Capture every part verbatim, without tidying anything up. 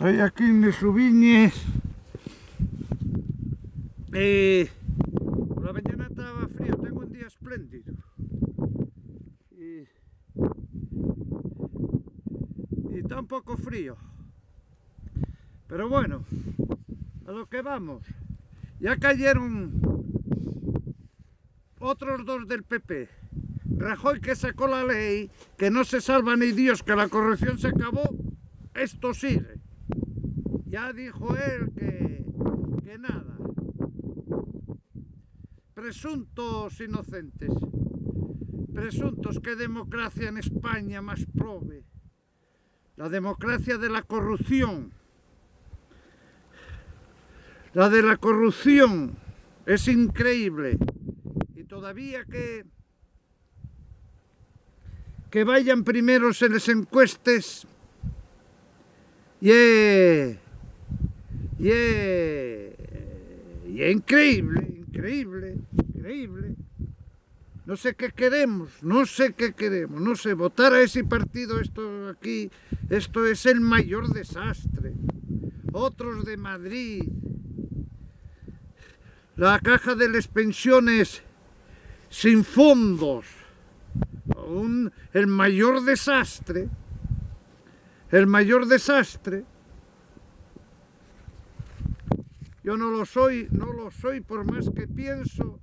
Estoy aquí en Les Ubiñes. Eh, por la mañana estaba frío, tengo un día espléndido. Y, y está un poco frío. Pero bueno, a lo que vamos. Ya cayeron otros dos del P P. Rajoy, que sacó la ley, que no se salva ni Dios, que la corrupción se acabó. Esto sigue. Ya dijo él que, que nada. Presuntos inocentes. Presuntos, qué democracia en España más prove. La democracia de la corrupción. La de la corrupción es increíble. Y todavía que, que vayan primeros en las encuestas. Y es, y es, y es increíble, increíble, increíble. No sé qué queremos, no sé qué queremos, no sé, votar a ese partido, esto aquí, esto es el mayor desastre. Otros de Madrid, la caja de las pensiones sin fondos, un, el mayor desastre. El mayor desastre. Yo no lo soy, no lo soy por más que pienso.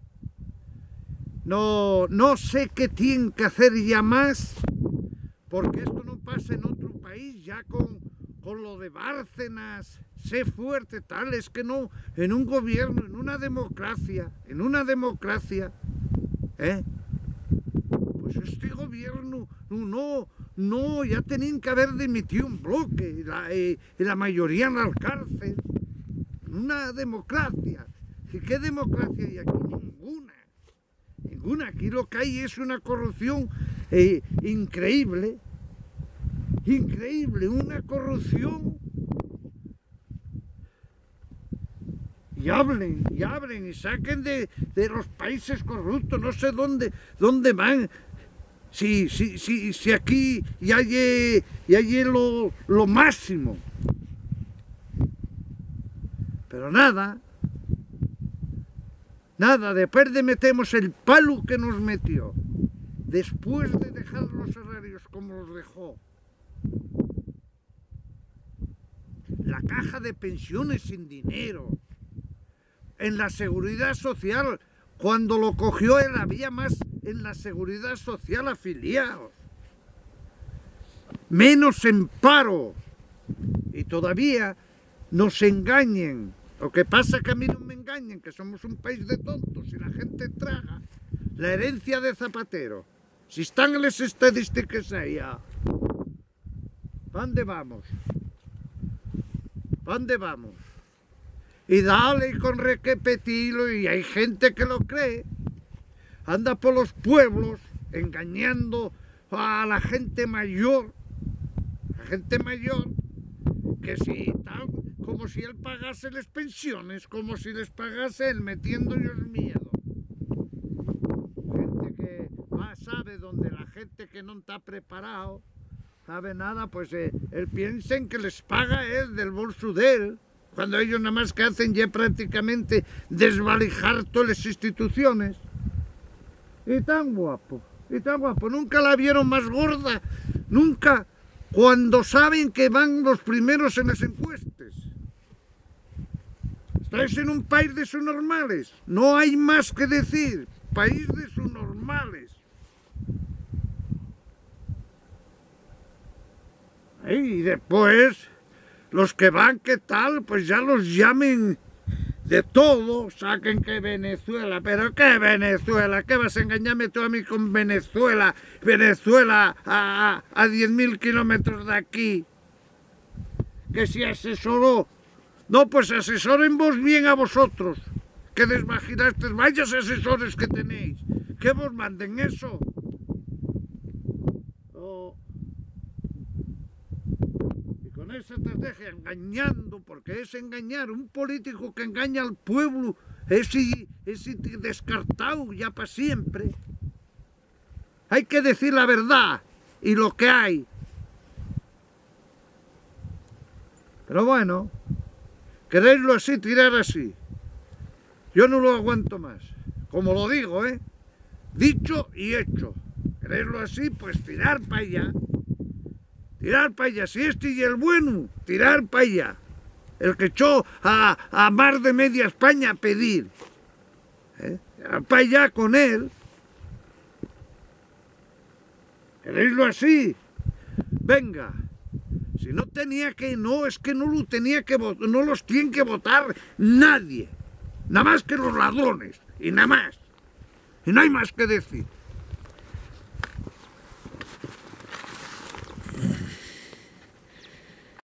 No, no sé qué tienen que hacer ya más, porque esto no pasa en otro país, ya con, con lo de Bárcenas, sé fuerte, tal, es que no, en un gobierno, en una democracia, en una democracia, ¿eh? Pues este gobierno, no, no, no, ya tenían que haber dimitido un bloque y la, eh, y la mayoría en la cárcel. Una democracia. ¿Y qué democracia hay aquí? Ninguna. Ninguna. Aquí lo que hay es una corrupción eh, increíble. Increíble. Una corrupción. Y hablen, y hablen, y saquen de, de los países corruptos. No sé dónde, dónde van. Si, si, si, si aquí ya hay, ya hay lo, lo máximo. Pero nada, nada, después de metemos el palo que nos metió, después de dejar los salarios como los dejó, la caja de pensiones sin dinero, en la seguridad social, cuando lo cogió él había más en la seguridad social afiliados, menos en paro, y todavía nos engañen. Lo que pasa es que a mí no me engañen, que somos un país de tontos y la gente traga la herencia de Zapatero. Si están en las estadísticas allá, ¿para dónde vamos? ¿Para dónde vamos? Y dale con repetirlo, y hay gente que lo cree. Anda por los pueblos engañando a la gente mayor, la gente mayor, que si tal, como si él pagase las pensiones, como si les pagase él, metiendo ellos miedo. Gente que más sabe, donde la gente que no está preparado, sabe nada, pues eh, él piensa en que les paga él del bolso de él, cuando ellos nada más que hacen ya prácticamente desvalijar todas las instituciones. Y tan guapo, y tan guapo, nunca la vieron más gorda, nunca, cuando saben que van los primeros en las encuestas. Estáis en un país de subnormales, no hay más que decir, país de subnormales. Y después, los que van, ¿qué tal? Pues ya los llamen de todo, saquen que Venezuela, pero ¿qué Venezuela? ¿Qué vas a engañarme tú a mí con Venezuela? Venezuela a, a, a diez mil kilómetros de aquí. Que si asesoró. No, pues asesoren vos bien a vosotros, que desvaginasteis, vayas asesores que tenéis, que vos manden eso. Oh. Y con esa estrategia, engañando, porque es engañar, un político que engaña al pueblo, ese, ese descartado ya para siempre. Hay que decir la verdad y lo que hay. Pero bueno, queréislo así, tirar así. Yo no lo aguanto más. Como lo digo, ¿eh? Dicho y hecho. Queréislo así, pues tirar para allá. Tirar para allá. Si este y el bueno, tirar para allá. El que echó a, a más de media España a pedir. ¿Eh? Para allá con él. ¿Queréislo así? Venga. Si no tenía que, no, es que no lo tenía que votar, no los tiene que votar nadie. Nada más que los ladrones. Y nada más. Y no hay más que decir.